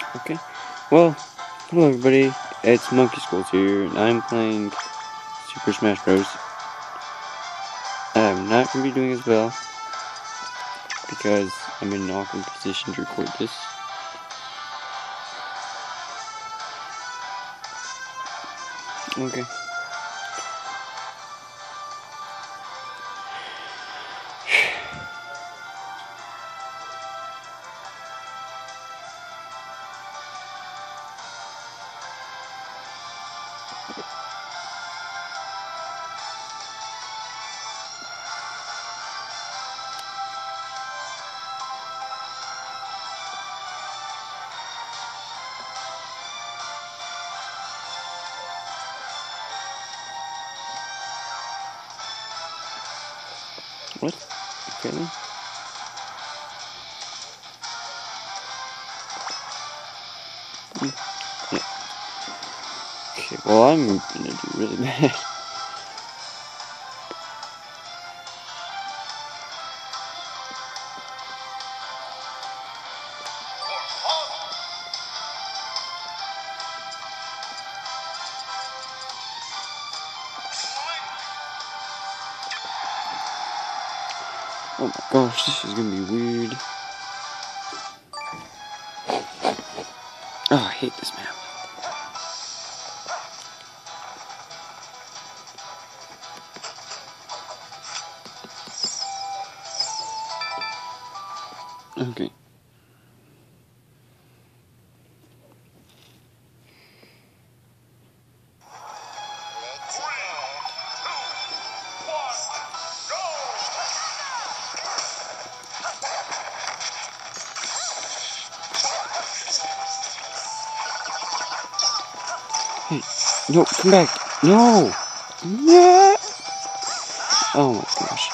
Okay. Well, hello everybody. It's Monkey Skulls here, and I'm playing Super Smash Bros. I'm not going to be doing as well because I'm in an awkward position to record this. Okay. What? Okay then. Yeah. Okay, well I'm gonna do really bad. Oh my gosh, this is gonna be weird. Oh, I hate this map. Okay. Hey, no, come back. No! No! Oh my gosh.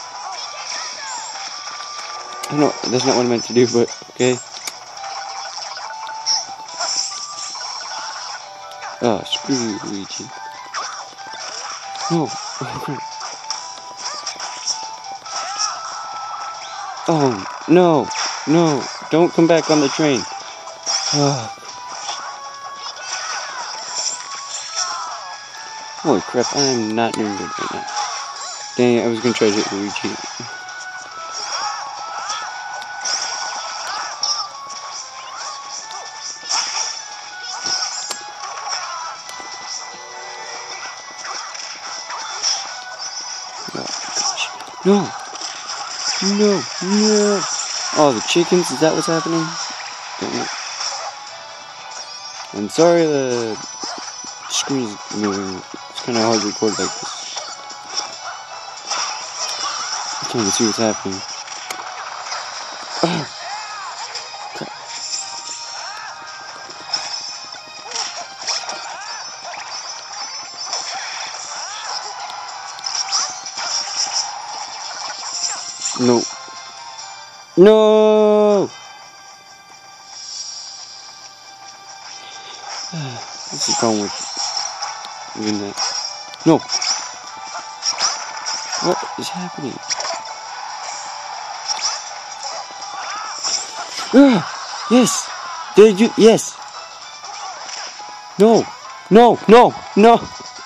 I know, that's not what I meant to do, but okay. Oh, screw you, Luigi. No. Oh, crap. Oh, no. No. Don't come back on the train. Oh. Holy crap, I am not doing good right now. Dang it, I was gonna try to hit Luigi. No! No! No! Oh, the chickens? Is that what's happening? Dang it. I'm sorry the screen is moving. It's kind of hard to record like this. I can't even see what's happening. Oh, crap. No. No! What's the problem with doing that? No! What is happening? Yes! Did you? Yes! No! No! No! No!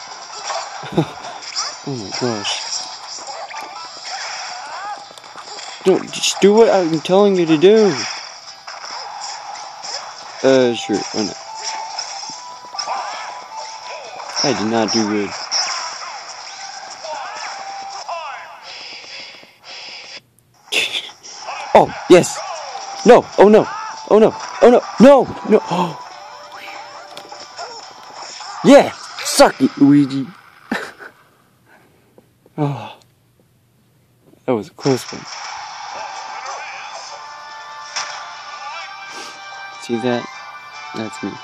Oh my gosh. Don't, just do what I'm telling you to do. Sure, why not? I did not do good. Oh, yes! No! Oh no! Oh no! Oh no! No! No! Oh! Yeah! Suck it, Luigi! Oh. That was a close one. See that? That's me.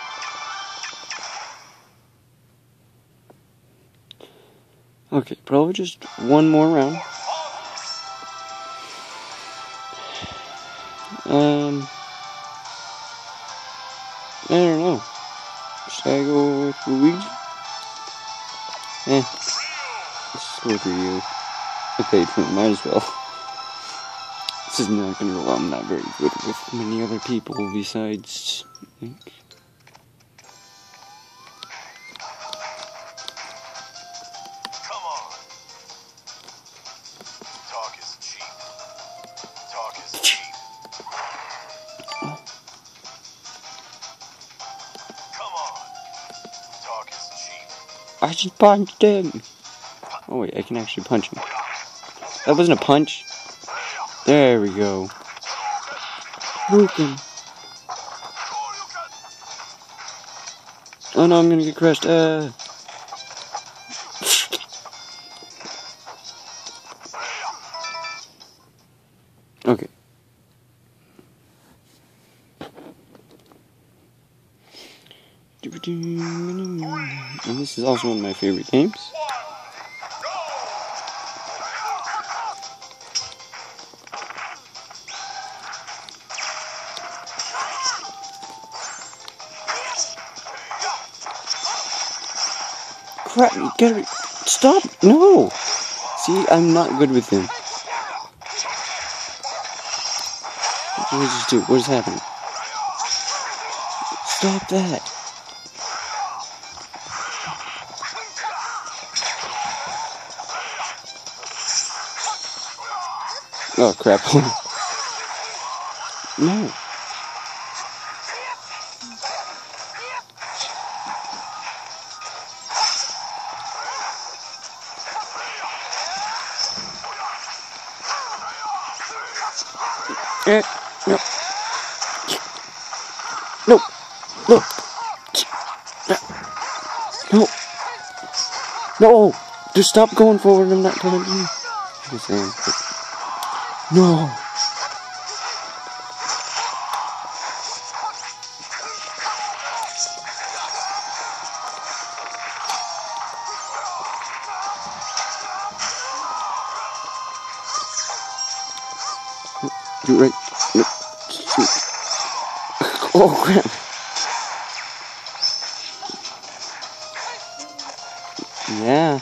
Okay, probably just one more round. I don't know. Should I go with Luigi? Let's go with Ryu. I paid for it, might as well. This is not gonna go well. I'm not very good with many other people besides, I think. I just punched him. Oh wait, I can actually punch him. That wasn't a punch. There we go. Broken. Oh no, I'm gonna get crushed. Okay. And this is also one of my favorite games. Crap, you gotta stop! No! See, I'm not good with him. What did I just do? What is happening? Stop that! Oh crap. No. No. No. No. No. No. Just stop going forward. I'm not telling you. Just saying. No. Do it right. No. Oh crap. Yeah.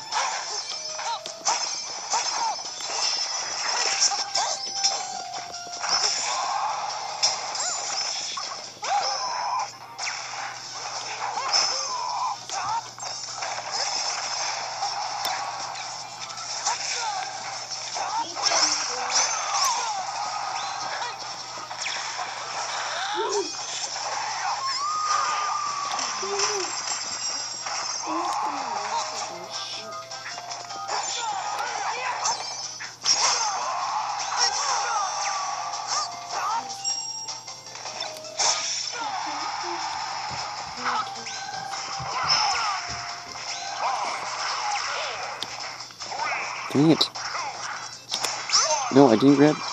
Dang it. No, I didn't grab.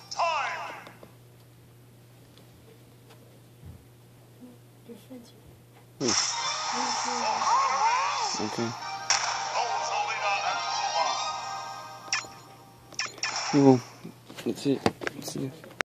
Hey. Okay. Well, that's it. See ya.